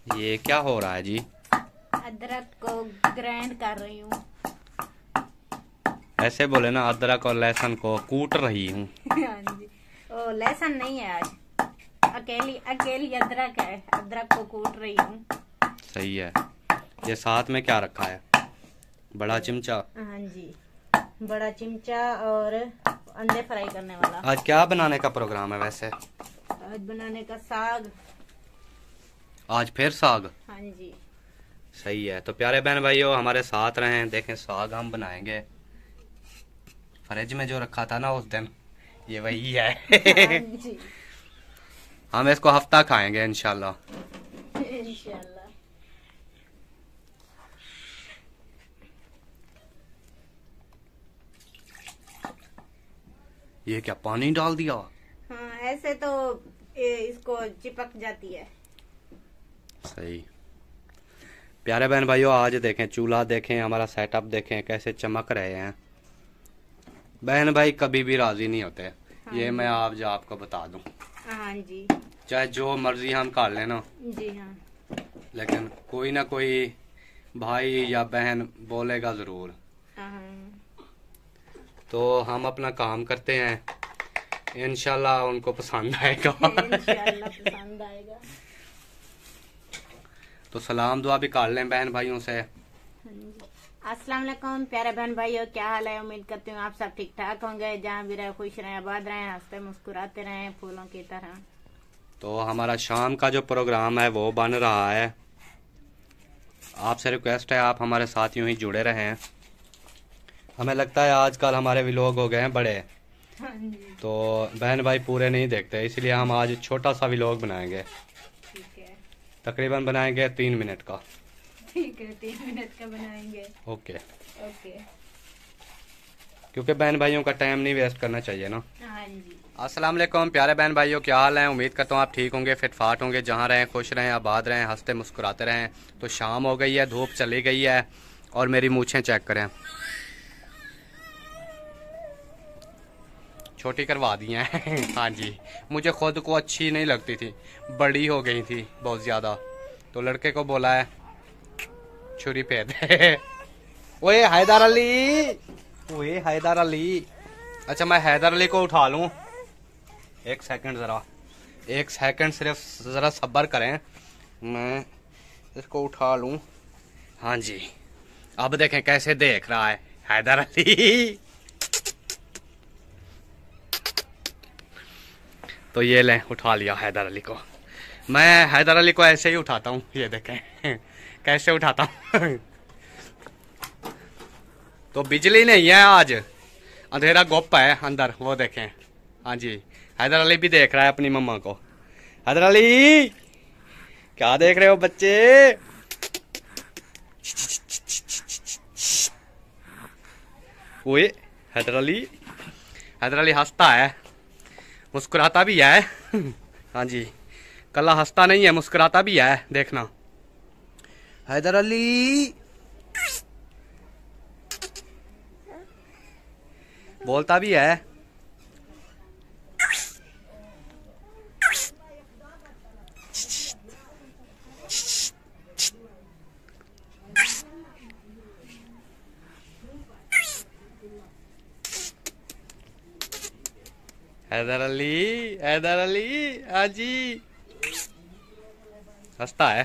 ये क्या हो रहा है जी? अदरक को ग्राइंड कर रही हूँ। ऐसे बोले ना, अदरक और लहसुन को कूट रही हूँ। हाँ जी। ओ लहसुन नहीं है आज, अकेली अकेली अदरक है, अदरक को कूट रही हूँ। सही है। ये साथ में क्या रखा है? बड़ा चिमचा। हाँ जी, बड़ा चिमचा और अंडे फ्राई करने वाला। आज क्या बनाने का प्रोग्राम है वैसे? आज बनाने का साग। आज फिर साग? हाँ जी। सही है। तो प्यारे बहन भाइयों, हमारे साथ रहें। देखें, साग हम बनाएंगे। फ्रिज में जो रखा था ना उस दिन, ये वही है। हाँ जी। हम इसको हफ्ता खाएंगे इंशाल्लाह। इंशाल्लाह। ये क्या पानी डाल दिया? हाँ, ऐसे तो इसको चिपक जाती है। सही। प्यारे बहन भाइयों, आज देखें चूल्हा, देखें हमारा सेटअप, देखें कैसे चमक रहे हैं। बहन भाई कभी भी राजी नहीं होते। हाँ ये जी। मैं आपको बता दूं। हाँ जी। चाहे जो मर्जी हम कर लेना, जी हाँ। लेकिन कोई ना कोई भाई या बहन बोलेगा जरूर। हाँ। तो हम अपना काम करते हैं, इंशाल्लाह उनको पसंद आएगा। इंशाल्लाह पसंद आएगा। तो सलाम दुआ भी कर लें बहन भाइयों से। अस्सलाम वालेकुम प्यारे बहन भाइयों, क्या हाल है? उम्मीद करती हूँ आप सब ठीक ठाक होंगे। जहाँ भी रहे खुश रहें, आबाद रहें, हंसते मुस्कुराते रहें फूलों की तरह। तो हमारा शाम का जो प्रोग्राम है वो बन रहा है। आपसे रिक्वेस्ट है, आप हमारे साथ यूं ही जुड़े रहें। हमें लगता है आजकल हमारे व्लॉग हो गए हैं बड़े, हाँ जी। तो बहन भाई पूरे नहीं देखते, इसलिए हम आज छोटा सा व्लॉग बनाएंगे। ठीक है। तकरीबन बनाएंगे 3 मिनट का। ठीक है, 3 मिनट का बनाएंगे। ओके। ओके। क्योंकि बहन भाइयों का टाइम नहीं वेस्ट करना चाहिए ना। हाँ जी। अस्सलाम वालेकुम प्यारे बहन भाइयों, क्या हाल है? उम्मीद करता हूँ आप ठीक होंगे, फिट फाट होंगे। जहाँ रहें खुश रहें, आबाद रहें, हंसते मुस्कुराते रहें। तो शाम हो गई है, धूप चली गई है, और मेरी मूछें चेक करें, छोटी करवा दी हैं। हाँ जी, मुझे खुद को अच्छी नहीं लगती थी, बड़ी हो गई थी बहुत ज़्यादा। तो लड़के को बोला है छुरी फेर दे। ओए हैदर अली, ओए हैदर अली। अच्छा, मैं हैदर अली को उठा लूं? एक सेकंड, ज़रा एक सेकंड, सिर्फ ज़रा सब्र करें, मैं इसको उठा लूं। हाँ जी, अब देखें कैसे देख रहा है हैदर अली। तो ये लें, उठा लिया हैदर अली को। मैं हैदर अली को ऐसे ही उठाता हूँ, ये देखें कैसे उठाता हूँ। तो बिजली नहीं है आज, अंधेरा गुप है अंदर, वो देखें। हाँ जी, हैदर अली भी देख रहा है अपनी मम्मा को। हैदर अली, क्या देख रहे हो बच्चे? ओए हैदर अली, हैदर अली हंसता है, मुस्कुराता भी है। हाँ जी, कल्ला हंसता नहीं है, मुस्कुराता भी है, देखना। हैदर अली बोलता भी है। हैदर अली, हैदर अली, हाँ जी, हंसता है।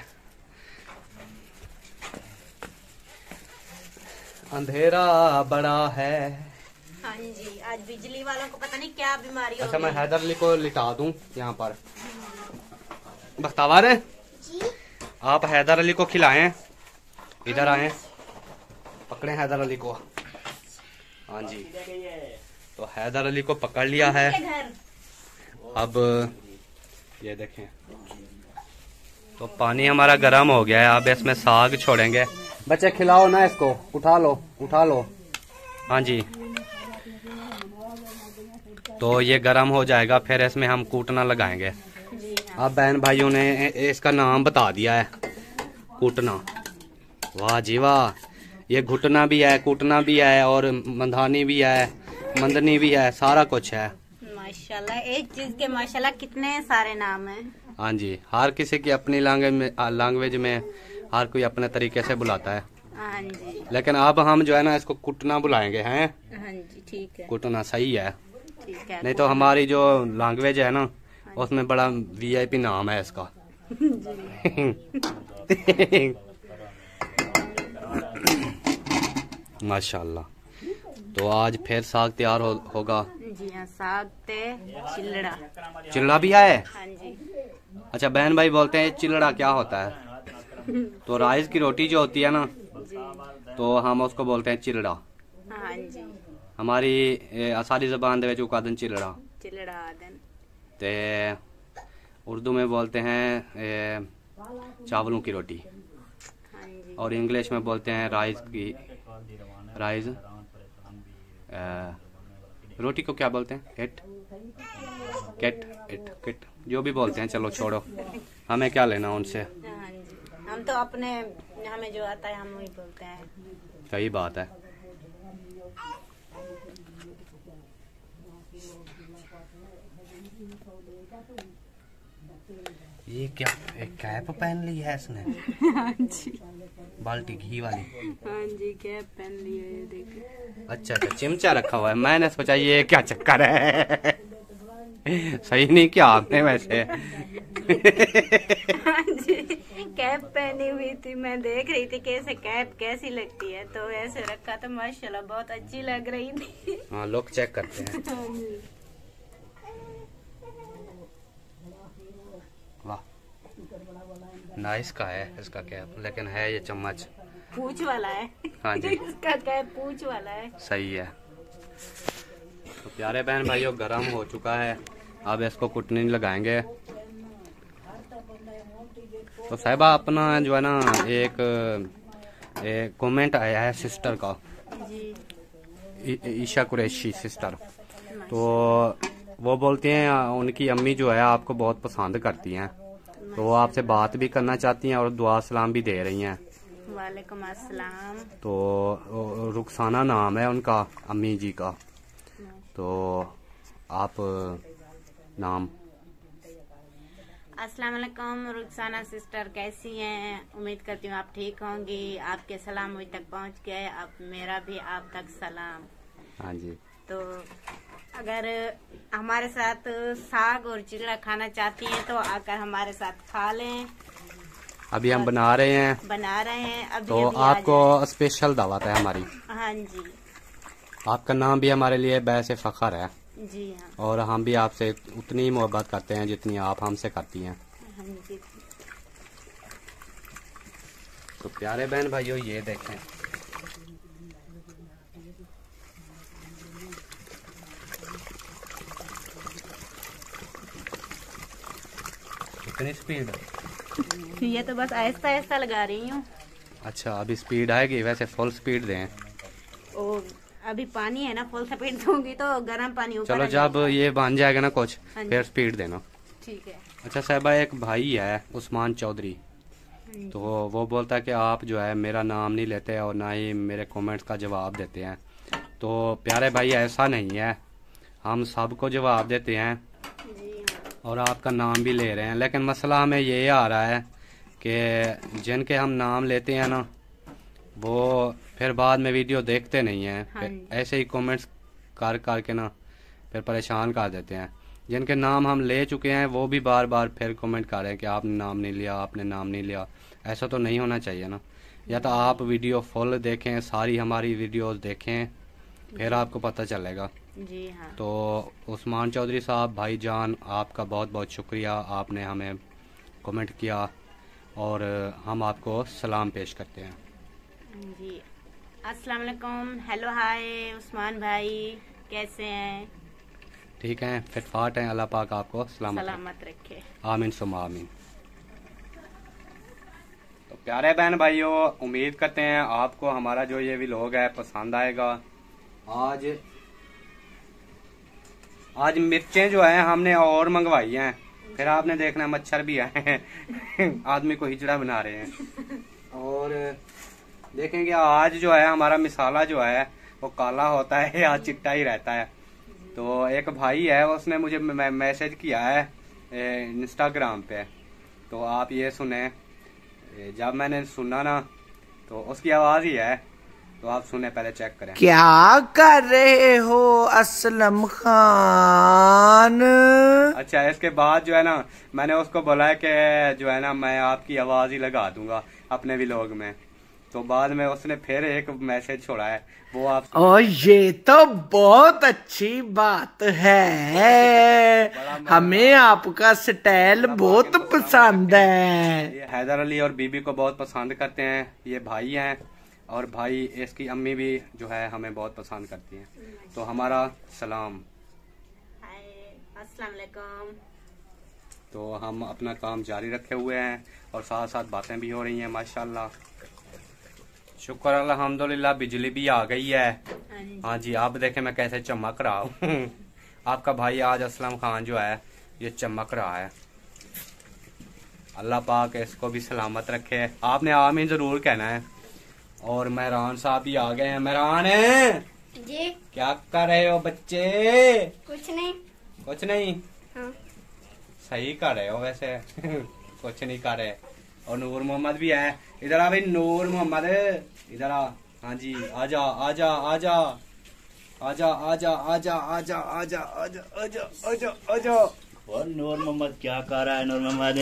अंधेरा बड़ा है। हाँ जी, आज बिजली वालों को पता नहीं क्या बीमारी हो अच्छा, मैं गई। हैदर अली को लिटा दूं यहाँ पर? बख्तावर, आप हैदर अली को खिलाएं, इधर आए, पकड़े हैदर अली को। हाँ जी, तो हैदर अली को पकड़ लिया है। अब ये देखें, तो पानी हमारा गर्म हो गया है, अब इसमें साग छोड़ेंगे। बच्चे खिलाओ ना इसको, उठा लो उठा लो। हाँ जी, तो ये गर्म हो जाएगा, फिर इसमें हम कूटना लगाएंगे। अब बहन भाइयों ने इसका नाम बता दिया है, कूटना। वाह जी वाह, ये घुटना भी है, कूटना भी है, और मंधानी भी है, मंदनी भी है, सारा कुछ है। माशाल्लाह, एक चीज के माशाल्लाह कितने सारे नाम हैं। हाँ जी, हर किसी की अपनी लैंग्वेज में हर कोई अपने तरीके से बुलाता है। हाँ जी। लेकिन अब हम जो है ना इसको कुटना बुलाएंगे हैं। हाँ जी ठीक है। कुटना सही है, ठीक है। नहीं तो हमारी जो लैंग्वेज है ना उसमें बड़ा वीआईपी नाम है इसका। माशाल्लाह। तो आज फिर साग तैयार होगा। जी हाँ, साग ते चिल्लड़ा। चिल्ला भी है? हाँ जी। अच्छा, बहन भाई बोलते हैं चिल्लड़ा क्या होता है? तो राइस की रोटी जो होती है ना, जी। तो हम उसको बोलते हैं चिल्लड़ा। हाँ जी। हमारी आसानी जबान दे विच उकादन चिल्लड़ा चिल्लड़ा आदन। ते उर्दू में बोलते हैं चावलों की रोटी। हाँ जी। और इंग्लिश में बोलते हैं राइस रोटी को क्या बोलते हैं? किट जो भी बोलते हैं, चलो छोड़ो, हमें क्या लेना उनसे। हाँ जी, हम तो अपने हमें जो आता है हम वही बोलते हैं। सही बात है। ये क्या एक कैप पहन ली है इसने? हाँ जी। बाल्टी घी वाली। हाँ जी, कैप पहन ली है, ये देखो। अच्छा, चिमचा रखा हुआ है। मैंने सोचा ये क्या चक्कर है। सही नहीं किया आपने वैसे। हाँ जी, कैप पहनी हुई थी, मैं देख रही थी कैसे कैप कैसी लगती है, तो ऐसे रखा तो माशाल्लाह बहुत अच्छी लग रही थी। हाँ, लोग चेक करते हैं। हाँ जी। वाह, नाइस का है इसका कैप, लेकिन है ये चम्मच पूंछ वाला है। हाँ जी। इसका कैप पूंछ वाला है। सही है। तो प्यारे बहन भाइयों, गरम हो चुका है, अब इसको कुटनी लगाएंगे। तो साहिबा, अपना जो है ना एक कमेंट आया है सिस्टर का, जी। ईशा कुरैशी सिस्टर। तो वो बोलती हैं उनकी अम्मी जो है आपको बहुत पसंद करती हैं, तो वो आपसे बात भी करना चाहती हैं और दुआ सलाम भी दे रही हैं। वालेकुम अस्सलाम। तो रुखसाना नाम है उनका अम्मी जी का। तो आप नाम। अस्सलाम वालेकुम रुखसाना सिस्टर, कैसी हैं? उम्मीद करती हूँ आप ठीक होंगी। आपके सलाम मुझ तक पहुँच गए, अब मेरा भी आप तक सलाम। हाँ जी। तो अगर हमारे साथ साग और चिल्ला खाना चाहती हैं तो आकर हमारे साथ खा लें। अभी हम बना रहे हैं अभी तो अभी आपको स्पेशल दावत है हमारी। हाँ जी। आपका नाम भी हमारे लिए वैसे फखर है, जी हाँ। और हम भी आपसे उतनी ही मोहब्बत करते हैं जितनी आप हमसे करती हैं। हाँ जी। तो प्यारे बहन भाइयों, ये देखें, कितनी स्पीड। ये तो बस आहिस्ता आहिस्ता लगा रही हूँ। अच्छा, अभी स्पीड आएगी, वैसे फुल स्पीड दें। ओ, अभी पानी है ना, फुल स्पीड दूंगी तो गर्म पानी ऊपर चलो, आ जब ये बन जाएगा ना कुछ, हाँ जी। फिर स्पीड देना। ठीक है। अच्छा साहिबा, एक भाई है उस्मान चौधरी, तो वो बोलता है कि आप जो है मेरा नाम नहीं लेते और ना ही मेरे कमेंट्स का जवाब देते हैं। तो प्यारे भाई, ऐसा नहीं है, हम सबको जवाब देते हैं जी हाँ। और आपका नाम भी ले रहे हैं, लेकिन मसला हमें ये आ रहा है कि जिनके हम नाम लेते हैं ना, वो फिर बाद में वीडियो देखते नहीं हैं। हाँ जी। ऐसे ही कमेंट्स कर के ना फिर परेशान कर देते हैं। जिनके नाम हम ले चुके हैं वो भी बार बार फिर कमेंट कर रहे हैं कि आपने नाम नहीं लिया, आपने नाम नहीं लिया। ऐसा तो नहीं होना चाहिए ना। या तो आप वीडियो फुल देखें, सारी हमारी वीडियोस देखें, फिर आपको पता चलेगा। जी हाँ। तो उस्मान चौधरी साहब, भाईजान, आपका बहुत बहुत शुक्रिया, आपने हमें कमेंट किया और हम आपको सलाम पेश करते हैं। जी, अस्सलाम वालेकुम, हेलो हाय उस्मान भाई, कैसे हैं? ठीक है, फिटफाट हैं, अल्लाह पाक आपको सलामत रखे। आमीन सुम्मा आमीन। तो प्यारे बहन भाइयों, उम्मीद करते हैं आपको हमारा जो ये व्लॉग है पसंद आएगा। आज मिर्चें जो है हमने और मंगवाई हैं, फिर आपने देखना मच्छर भी है। आदमी को हिजड़ा बना रहे हैं। और देखेंगे आज जो है हमारा मिसाला जो है वो काला होता है या चिट्टा ही रहता है। तो एक भाई है, उसने मुझे मैसेज किया है इंस्टाग्राम पे। तो आप ये सुने, जब मैंने सुना ना तो उसकी आवाज ही है, तो आप सुने, पहले चेक करें। क्या कर रहे हो असलम खान? अच्छा, इसके बाद जो है ना मैंने उसको बोला है कि जो है ना मैं आपकी आवाज ही लगा दूंगा अपने व्लॉग में। तो बाद में उसने फिर एक मैसेज छोड़ा है, वो आप और ये तो बहुत अच्छी बात है, हमें आपका स्टाइल बहुत पसंद है। ये हैदर अली और बीबी को बहुत पसंद करते हैं, ये भाई हैं, और भाई इसकी अम्मी भी जो है हमें बहुत पसंद करती हैं। तो हमारा सलाम। अस्सलाम वालेकुम। तो हम अपना काम जारी रखे हुए हैं और साथ साथ बातें भी हो रही हैं माशाल्लाह। शुक्र अल्हम्दुलिल्लाह, बिजली भी आ गई है। हाँ जी, आप देखें मैं कैसे चमक रहा हूँ। आपका भाई आज असलम खान जो है ये चमक रहा है। अल्लाह पाक इसको भी सलामत रखे। आपने आमीन जरूर कहना है। और मेहरान साहब भी आ गए हैं। मेहरान जी, क्या कर रहे हो बच्चे? कुछ नहीं। कुछ नहीं? हाँ। सही कर रहे हो वैसे। कुछ नहीं कर रहे। और नूर मोहम्मद भी है। इधर आ भाई, नूर मोहम्मद इधर आ। हाँ जी, आजा आजा आजा आजा आजा आजा आजा आजा आजा आजा आजा आजा। और नूर मोहम्मद क्या कर रहा है? नूर मोहम्मद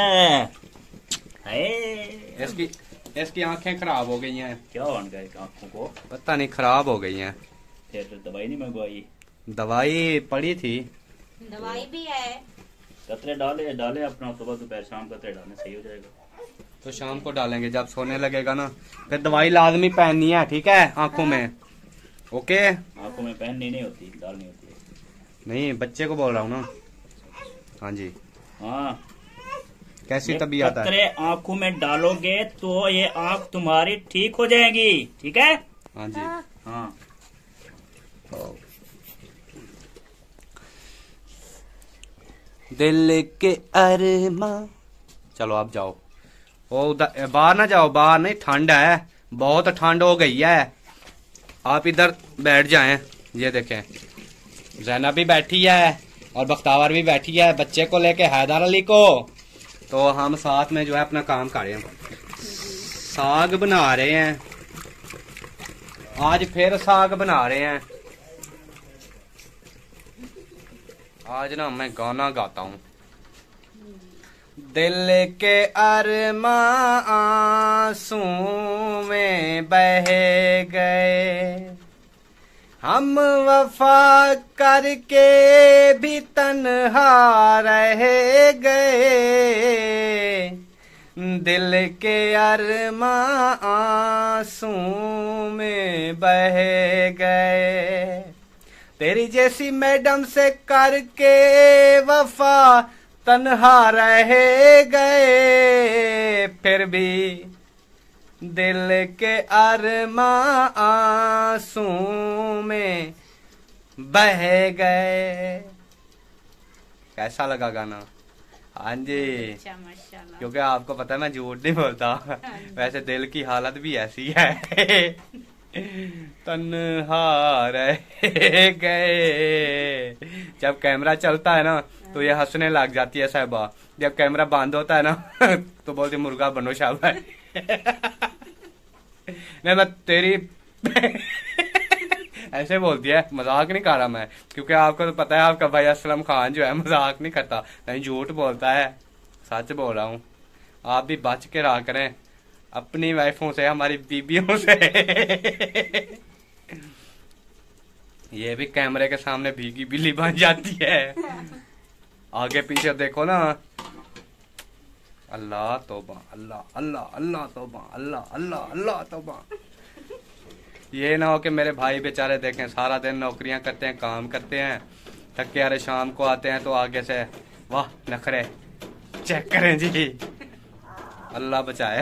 इसकी आंखें खराब हो गई हैं। क्या हो गया आंखों को? पता नहीं, खराब हो गई हैं। फिर दवाई नहीं मंगवाई? दवाई पड़ी थी। दवाई भी है। कतरे डाले डाले अपना, सुबह दोपहर शाम कतरे डालने सही हो जाएगा। तो शाम को डालेंगे जब सोने लगेगा ना। फिर दवाई लाजमी पहननी है, ठीक है, आंखों में। ओके, आंखों में पहननी नहीं होती, डालनी होती है। नहीं, बच्चे को बोल रहा हूँ ना। हाँ जी। हाँ, कैसी तबीयत है? कतरे आंखों में डालोगे तो ये आंख तुम्हारी ठीक हो जाएगी, ठीक है? हाँ जी। हाँ। दिल के अरमा। चलो आप जाओ। ओ बाहर ना जाओ, बाहर नहीं, ठंड है, बहुत ठंड हो गई है। आप इधर बैठ जाएं। ये देखें, जैनब भी बैठी है और बख्तावर भी बैठी है, बच्चे को लेके हैदर अली को। तो हम साथ में जो है अपना काम कर रहे हैं। साग बना रहे हैं आज, फिर साग बना रहे हैं आज ना। मैं गाना गाता हूँ। दिल के अरमा आंसू में बह गए, हम वफा करके भी तन्हा रह गए। दिल के अरमा आंसू में बह गए, तेरी जैसी मैडम से करके वफा तन्हा रह गए। फिर भी दिल के अरमा आंसू में बह गए। कैसा लगा गाना? हाँ जी, अच्छा, माशाल्लाह। क्योंकि आपको पता है मैं झूठ नहीं बोलता। वैसे दिल की हालत भी ऐसी है। तन्हा रह गए। जब कैमरा चलता है ना तो ये हंसने लग जाती है साहिबा। जब कैमरा बंद होता है ना तो बोलती मुर्गा बनो शाबाश। नहीं, मैं तेरी ऐसे बोलती है, मजाक नहीं कर रहा मैं, क्योंकि आपको तो पता है आपका भाई असलम खान जो है मजाक नहीं करता, नहीं झूठ बोलता है, सच बोल रहा हूँ। आप भी बच के रहा करें अपनी वाइफों से, हमारी बीबियों से। ये भी कैमरे के सामने भीगी बिल्ली बन जाती है। आगे पीछे देखो ना। अल्लाह तौबा, अल्लाह अल्लाह अल्लाह तौबा, अल्लाह अल्लाह अल्लाह तौबा। ये ना हो कि मेरे भाई बेचारे देखें सारा दिन नौकरियां करते हैं, काम करते हैं, थक के अरे शाम को आते हैं तो आगे से वाह नखरे चेक करें जी। अल्लाह बचाए।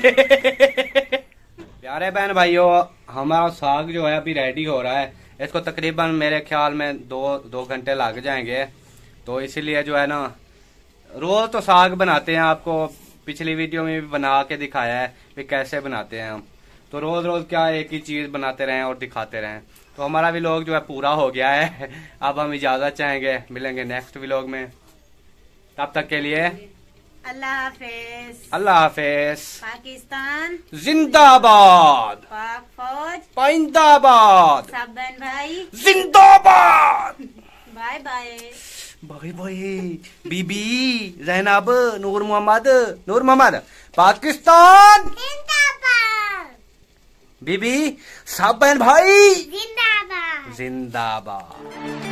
प्यारे बहन भाइयों, हमारा साग जो है अभी रेडी हो रहा है। इसको तकरीबन मेरे ख्याल में दो घंटे लग जाएंगे। तो इसीलिए जो है ना, रोज तो साग बनाते हैं, आपको पिछली वीडियो में भी बना के दिखाया है कि कैसे बनाते हैं हम। तो रोज रोज क्या एक ही चीज बनाते रहें और दिखाते रहें। तो हमारा व्लॉग जो है पूरा हो गया है। अब हम इजाजत चाहेंगे, मिलेंगे नेक्स्ट व्लॉग में। तब तक के लिए अल्लाह हाफिज। अल्लाह हाफिज। पाकिस्तान जिंदाबाद। पाक फौज पाइंदाबाद। सब बहन भाई जिंदाबाद। Bye bye. Bye bye. Bibi Zainab Noor Mohammad Pakistan जिंदाबाद। बीबी सब बहन भाई जिंदाबाद। जिंदाबाद।